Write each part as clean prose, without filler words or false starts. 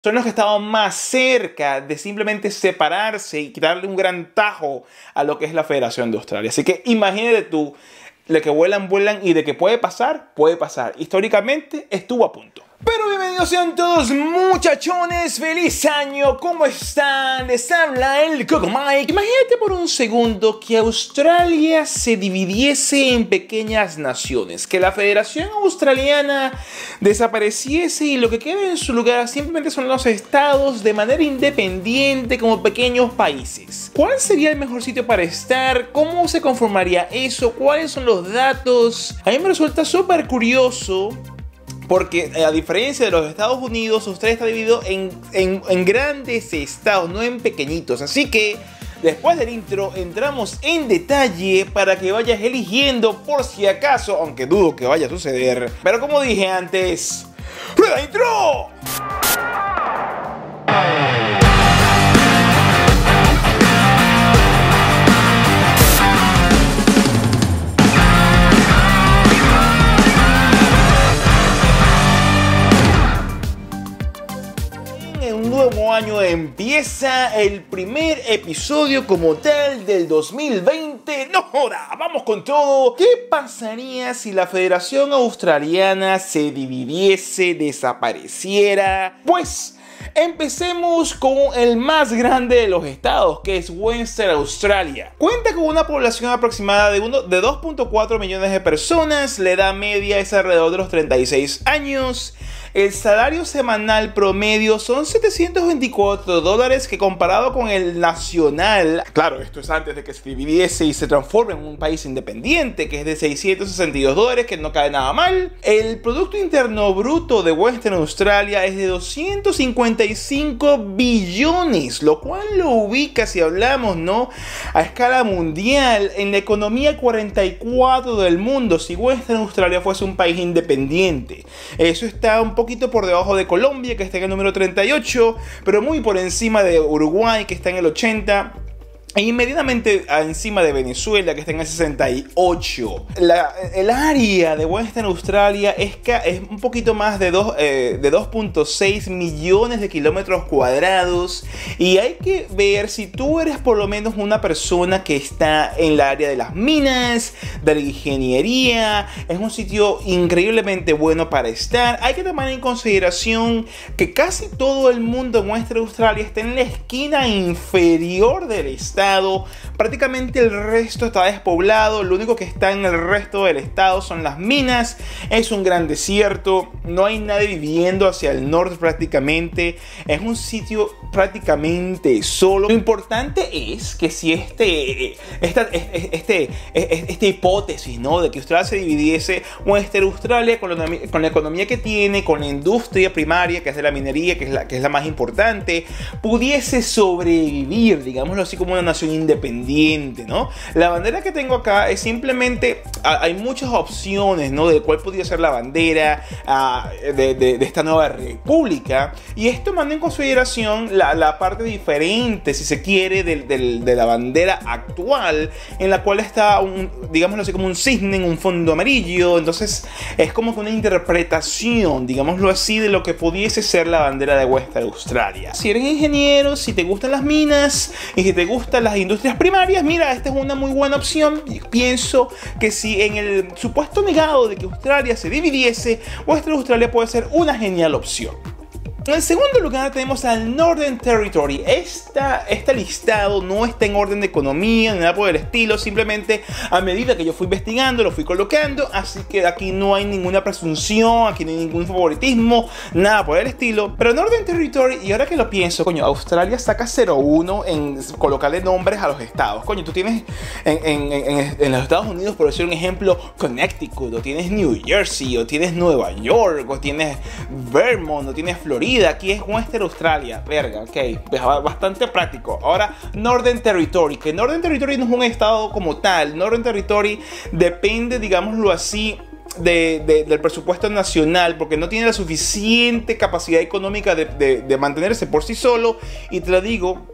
son los que estaban más cerca de simplemente separarse y quitarle un gran tajo a lo que es la Federación de Australia. Así que imagínate tú, de que vuelan, vuelan y de que puede pasar, puede pasar. Históricamente estuvo a punto. Pero bienvenidos sean todos muchachones, feliz año, ¿cómo están? Les habla el Coco Mike. Imagínate por un segundo que Australia se dividiese en pequeñas naciones, que la Federación Australiana desapareciese y lo que queda en su lugar simplemente son los estados de manera independiente como pequeños países. ¿Cuál sería el mejor sitio para estar? ¿Cómo se conformaría eso? ¿Cuáles son los datos? A mí me resulta súper curioso, porque a diferencia de los Estados Unidos, Australia está dividido en grandes estados, no en pequeñitos. Así que después del intro entramos en detalle para que vayas eligiendo por si acaso, aunque dudo que vaya a suceder. Pero como dije antes, ¡rueda intro! Nuevo año empieza el primer episodio como tal del 2020. ¡No joda! ¡Vamos con todo! ¿Qué pasaría si la Federación Australiana se dividiese, desapareciera? Pues empecemos con el más grande de los estados, que es Western Australia. Cuenta con una población aproximada de 2.4 millones de personas. La edad media es alrededor de los 36 años. El salario semanal promedio son $724, que comparado con el nacional, claro, esto es antes de que se dividiese y se transforme en un país independiente, que es de $662, que no cae nada mal. El Producto Interno Bruto de Western Australia es de 255 billones, lo cual lo ubica, si hablamos, ¿no?, a escala mundial, en la economía 44 del mundo, si Western Australia fuese un país independiente. Eso está un poquito por debajo de Colombia, que está en el número 38, pero muy por encima de Uruguay, que está en el 80, e inmediatamente encima de Venezuela, que está en el 68. El área de Western Australia es un poquito más de 2.6 millones de kilómetros cuadrados. Y hay que ver si tú eres por lo menos una persona que está en la área de las minas, de la ingeniería. Es un sitio increíblemente bueno para estar. Hay que tomar en consideración que casi todo el mundo en Western Australia está en la esquina inferior del estado. Prácticamente el resto está despoblado. Lo único que está en el resto del estado son las minas. Es un gran desierto. No hay nadie viviendo hacia el norte prácticamente. Es un sitio prácticamente solo. Lo importante es que si esta hipótesis, ¿no?, de que Australia se dividiese, Western Australia con la economía que tiene, con la industria primaria, que es de la minería, que es la más importante, pudiese sobrevivir, digámoslo así, como una nación independiente, ¿no? La bandera que tengo acá es simplemente, hay muchas opciones, ¿no?, de cuál podría ser la bandera de esta nueva república, y esto tomando en consideración la parte diferente, si se quiere, de la bandera actual, en la cual está digámoslo así, como un cisne en un fondo amarillo. Entonces es como que una interpretación, digámoslo así, de lo que pudiese ser la bandera de Western Australia. Si eres ingeniero, si te gustan las minas y si te gustan las industrias primarias, mira, esta es una muy buena opción. Y pienso que si en el supuesto negado de que Australia se dividiese, Western Australia puede ser una genial opción. En el segundo lugar tenemos al Northern Territory. Este listado no está en orden de economía ni nada por el estilo, simplemente a medida que yo fui investigando lo fui colocando, así que aquí no hay ninguna presunción, aquí no hay ningún favoritismo, nada por el estilo. Pero Northern Territory, y ahora que lo pienso, coño, Australia saca 0-1 en colocarle nombres a los estados. Coño, tú tienes en los Estados Unidos, por decir un ejemplo, Connecticut, o tienes New Jersey, o tienes Nueva York, o tienes Vermont, o tienes Florida. Aquí es Western Australia, verga, ok, bastante práctico. Ahora, Northern Territory, que Northern Territory no es un estado como tal. Northern Territory depende, digámoslo así, del presupuesto nacional, porque no tiene la suficiente capacidad económica de mantenerse por sí solo. Y te lo digo,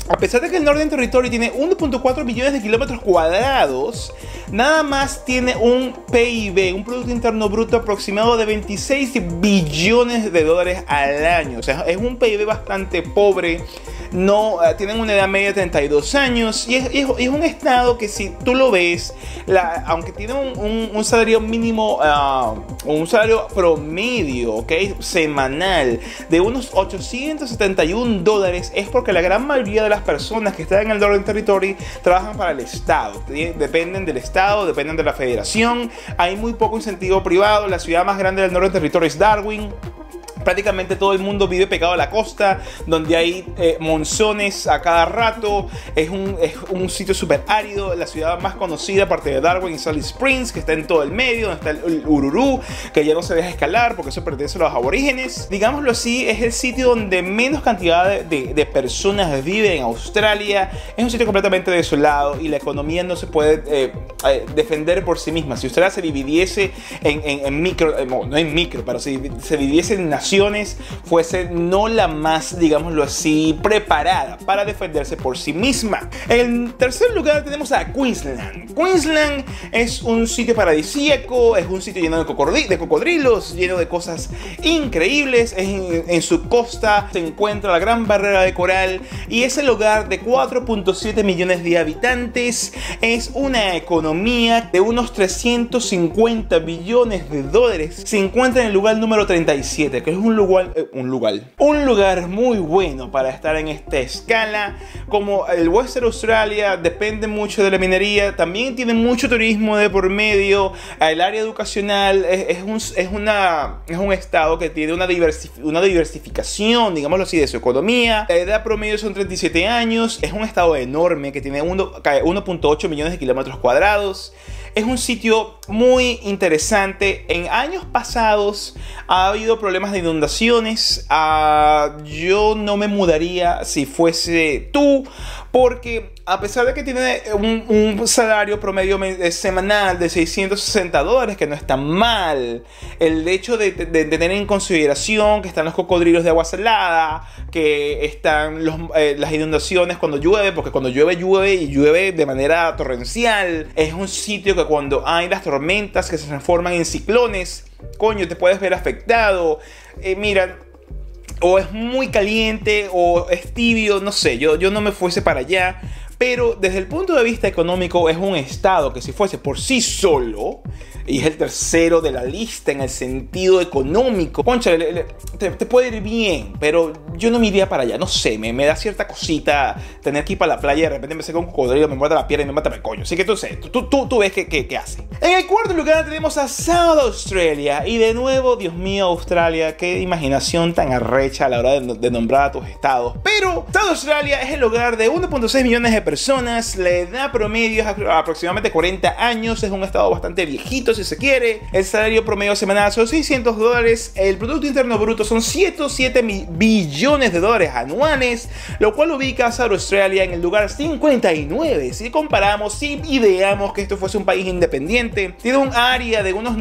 A pesar de que el Northern Territory tiene 1.4 millones de kilómetros cuadrados, nada más tiene un PIB, un Producto Interno Bruto aproximado de 26 billones de dólares al año. O sea, es un PIB bastante pobre. No, tienen una edad media de 32 años y es un estado que, si tú lo ves, aunque tiene un salario mínimo, un salario promedio, ¿okay?, semanal de unos 871 dólares, es porque la gran mayoría de las personas que están en el Northern Territory trabajan para el estado, dependen del estado, dependen de la federación. Hay muy poco incentivo privado. La ciudad más grande del Northern Territory es Darwin. Prácticamente todo el mundo vive pegado a la costa, donde hay monzones a cada rato. Es un sitio súper árido. La ciudad más conocida, aparte de Darwin, es Salt Springs, que está en todo el medio, donde está el Ururu, que ya no se deja escalar porque eso pertenece a los aborígenes. Digámoslo así, es el sitio donde menos cantidad de personas viven en Australia. Es un sitio completamente desolado y la economía no se puede defender por sí misma. Si Australia se dividiese en micro, no en micro, pero si se dividiese en naciones, fuese no la más, digámoslo así, preparada para defenderse por sí misma. En tercer lugar tenemos a Queensland. Queensland es un sitio paradisíaco, es un sitio lleno de cocodrilos, lleno de cosas increíbles. En su costa se encuentra la Gran Barrera de Coral y es el hogar de 4.7 millones de habitantes. Es una economía de unos 350 billones de dólares. Se encuentra en el lugar número 37, que es un lugar muy bueno para estar en esta escala. Como el Western Australia depende mucho de la minería, también tiene mucho turismo de por medio. El área educacional es un estado que tiene una diversificación, digámoslo así, de su economía. La edad promedio son 37 años. Es un estado enorme que tiene 1.8 millones de kilómetros cuadrados. Es un sitio muy interesante. En años pasados ha habido problemas de inundaciones. Yo no me mudaría si fuese tú, porque a pesar de que tiene un salario promedio semanal de 660 dólares, que no está mal, el hecho de tener en consideración que están los cocodrilos de agua salada, que están las inundaciones cuando llueve, porque cuando llueve y llueve de manera torrencial. Es un sitio que cuando hay las tormentas que se transforman en ciclones, coño, te puedes ver afectado. Mira, o es muy caliente o es tibio, no sé, yo no me fuese para allá. Pero desde el punto de vista económico es un estado que, si fuese por sí solo, y es el tercero de la lista en el sentido económico, concha, te puede ir bien, pero yo no me iría para allá. No sé, me da cierta cosita tener que ir para la playa y de repente me saca un cocodrilo, me muerde la pierna y me mata el coño. Así que tú ves qué hace. En el cuarto lugar tenemos a South Australia. Y de nuevo, Dios mío, Australia, qué imaginación tan arrecha a la hora de nombrar a tus estados. Pero South Australia es el hogar de 1.6 millones de personas. La edad promedio es aproximadamente 40 años. Es un estado bastante viejito, si se quiere. El salario promedio semanal son 600 dólares. El Producto Interno Bruto son 107 billones de dólares anuales, lo cual ubica a South Australia en el lugar 59. Si comparamos, si ideamos que esto fuese un país independiente, tiene un área de unos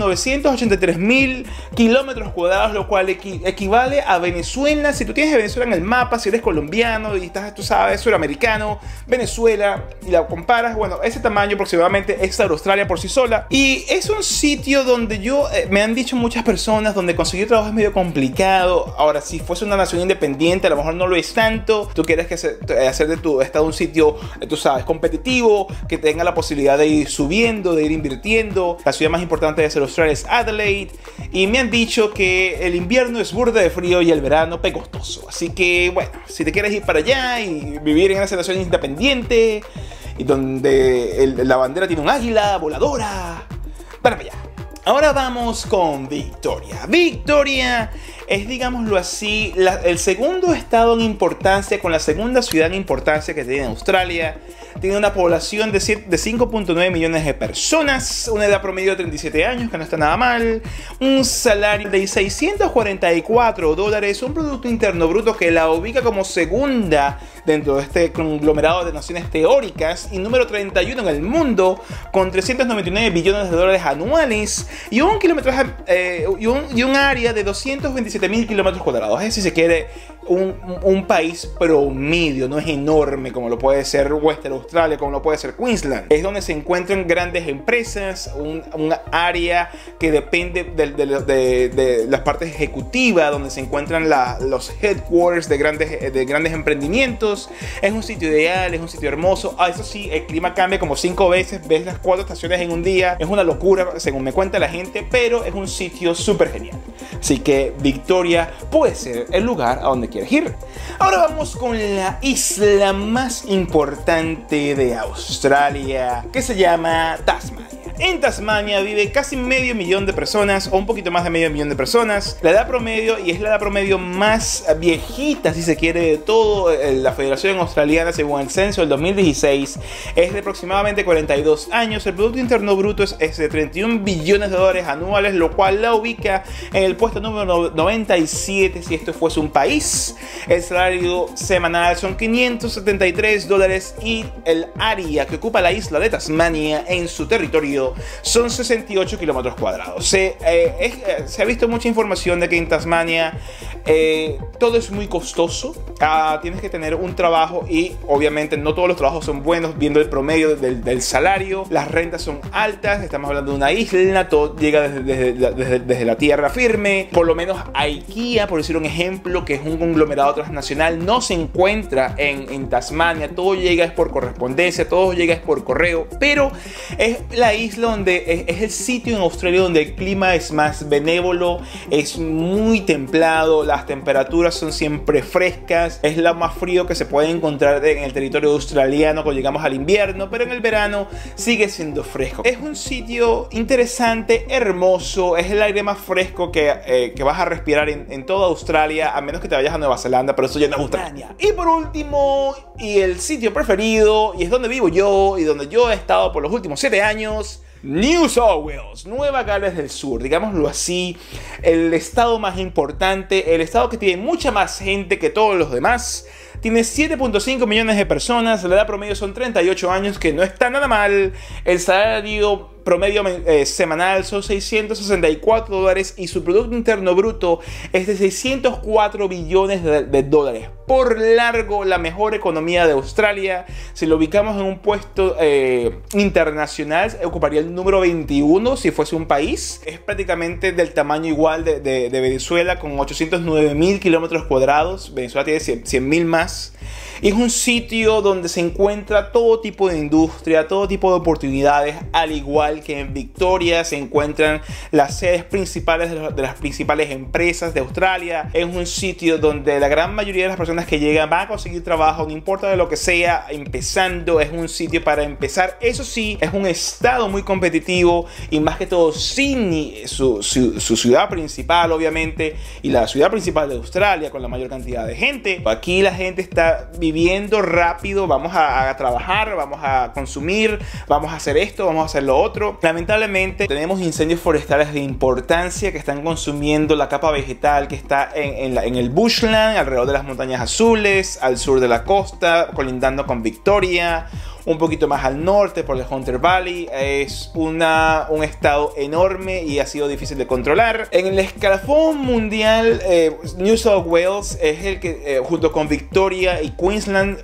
983.000 kilómetros cuadrados, lo cual equivale a Venezuela. Si tú tienes a Venezuela en el mapa, si eres colombiano y estás, tú sabes, suramericano, Venezuela, y la comparas, bueno, ese tamaño aproximadamente es South Australia por sí sola. Y es un sitio donde me han dicho muchas personas, donde conseguir trabajo es medio complicado. Ahora, si fuese una nación independiente, a lo mejor no lo es tanto. Tú quieres hacer de tu estado un sitio, tú sabes, competitivo, que tenga la posibilidad de ir subiendo, de ir invirtiendo. La ciudad más importante de South Australia es Adelaide, y me han dicho que el invierno es burda de frío y el verano pegostoso. Así que, bueno, si te quieres ir para allá y vivir en esa nación independiente, y donde la bandera tiene un águila voladora, para allá. Ahora vamos con Victoria. Victoria es, digámoslo así, el segundo estado en importancia, con la segunda ciudad en importancia que tiene Australia. Tiene una población de 5.9 millones de personas, una edad promedio de 37 años, que no está nada mal, un salario de 644 dólares, un Producto Interno Bruto que la ubica como segunda dentro de este conglomerado de naciones teóricas y número 31 en el mundo, con 399 billones de dólares anuales y un kilometraje y un área de 227.000 kilómetros cuadrados. Es, si se quiere, un país promedio, no es enorme como lo puede ser Western Australia, como lo puede ser Queensland. Es donde se encuentran grandes empresas, un área que depende de las partes ejecutivas, donde se encuentran los headquarters de grandes emprendimientos. Es un sitio ideal, es un sitio hermoso. Eso sí, el clima cambia como 5 veces, ves las 4 estaciones en un día. Es una locura, según me cuenta la gente, pero es un sitio súper genial. Así que Victoria puede ser el lugar a donde quieres ir. Ahora vamos con la isla más importante de Australia, que se llama Tasmania. En Tasmania vive casi medio millón de personas, o un poquito más de medio millón de personas. La edad promedio, y es la edad promedio más viejita, si se quiere, de toda la Federación Australiana, según el censo del 2016, es de aproximadamente 42 años. El Producto Interno Bruto es de 31 billones de dólares anuales, lo cual la ubica en el puesto número 97 si esto fuese un país. El salario semanal son $573 y el área que ocupa la isla de Tasmania en su territorio son 68 kilómetros cuadrados. Se ha visto mucha información de que en Tasmania todo es muy costoso. Tienes que tener un trabajo y obviamente no todos los trabajos son buenos, viendo el promedio del salario. Las rentas son altas, estamos hablando de una isla, todo llega desde la tierra firme. Por lo menos IKEA, por decir un ejemplo, que es un conglomerado transnacional, no se encuentra en Tasmania. Todo llega por correspondencia, todo llega por correo, pero es la isla donde es el sitio en Australia donde el clima es más benévolo, es muy templado, las temperaturas son siempre frescas, es lo más frío que se puede encontrar en el territorio australiano cuando llegamos al invierno, pero en el verano sigue siendo fresco. Es un sitio interesante, hermoso, es el aire más fresco que vas a respirar en toda Australia, a menos que te vayas a Nueva Zelanda, pero eso ya no es Australia. Y por último, y el sitio preferido, y es donde vivo yo y donde yo he estado por los últimos 7 años, New South Wales, Nueva Gales del Sur, digámoslo así, el estado más importante, el estado que tiene mucha más gente que todos los demás. Tiene 7.5 millones de personas, la edad promedio son 38 años, que no está nada mal. El salario promedio semanal son $664 y su Producto Interno Bruto es de 604 billones de dólares. Por largo, la mejor economía de Australia. Si lo ubicamos en un puesto internacional, ocuparía el número 21 si fuese un país. Es prácticamente del tamaño igual de Venezuela, con 809.000 kilómetros cuadrados. Venezuela tiene 100.000 más. Y es un sitio donde se encuentra todo tipo de industria, todo tipo de oportunidades, al igual que en Victoria se encuentran las sedes principales de las principales empresas de Australia. Es un sitio donde la gran mayoría de las personas que llegan van a conseguir trabajo, no importa de lo que sea, empezando. Es un sitio para empezar. Eso sí, es un estado muy competitivo, y más que todo Sydney, su ciudad principal, obviamente, y la ciudad principal de Australia con la mayor cantidad de gente. Aquí la gente está viviendo rápido, vamos a trabajar, vamos a consumir, vamos a hacer esto, vamos a hacer lo otro. Lamentablemente tenemos incendios forestales de importancia que están consumiendo la capa vegetal que está en el bushland, alrededor de las montañas azules, al sur de la costa, colindando con Victoria. Un poquito más al norte por el Hunter Valley. Es un estado enorme y ha sido difícil de controlar. En el escalafón mundial, New South Wales es el que, junto con Victoria y Queensland,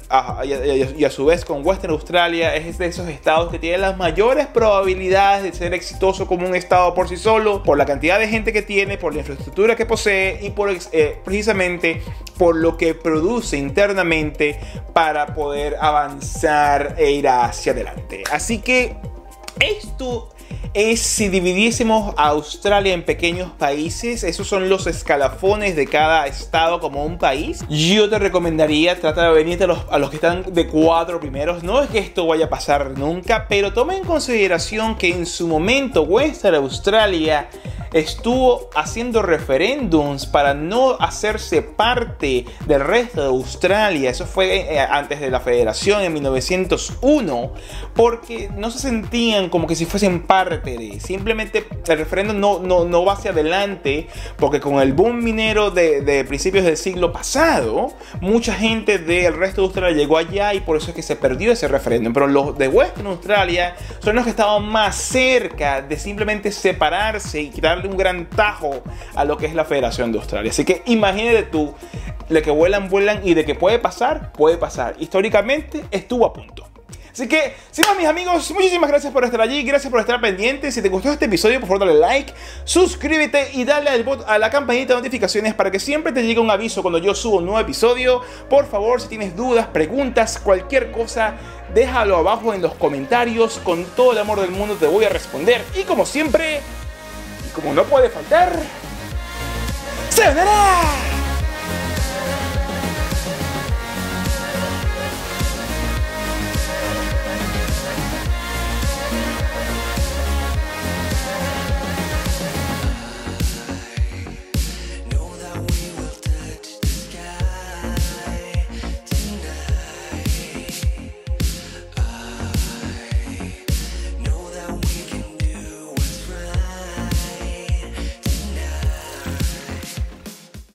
y a su vez con Western Australia, es de esos estados que tienen las mayores probabilidades de ser exitoso como un estado por sí solo, por la cantidad de gente que tiene, por la infraestructura que posee y precisamente por lo que produce internamente para poder avanzar e ir hacia adelante. Así que esto es, si dividiésemos a Australia en pequeños países, esos son los escalafones de cada estado como un país. Yo te recomendaría, trata de venirte a los que están de 4 primeros. No es que esto vaya a pasar nunca, pero toma en consideración que en su momento Western Australia estuvo haciendo referéndums para no hacerse parte del resto de Australia. Eso fue antes de la federación en 1901, porque no se sentían como que si fuesen parte de. Simplemente el referéndum no va hacia adelante, porque con el boom minero de principios del siglo pasado, mucha gente del resto de Australia llegó allá y por eso es que se perdió ese referéndum. Pero los de Western Australia son los que estaban más cerca de simplemente separarse y quitarle un gran tajo a lo que es la Federación de Australia. Así que imagínate tú, de que vuelan y de que puede pasar, puede pasar. Históricamente estuvo a punto. Así que, sin más, mis amigos, muchísimas gracias por estar allí, gracias por estar pendientes. Si te gustó este episodio, por favor dale like, suscríbete y dale a la campanita de notificaciones para que siempre te llegue un aviso cuando yo subo un nuevo episodio. Por favor, si tienes dudas, preguntas, cualquier cosa, déjalo abajo en los comentarios. Con todo el amor del mundo te voy a responder. Y como siempre, y como no puede faltar, ¡sayonara!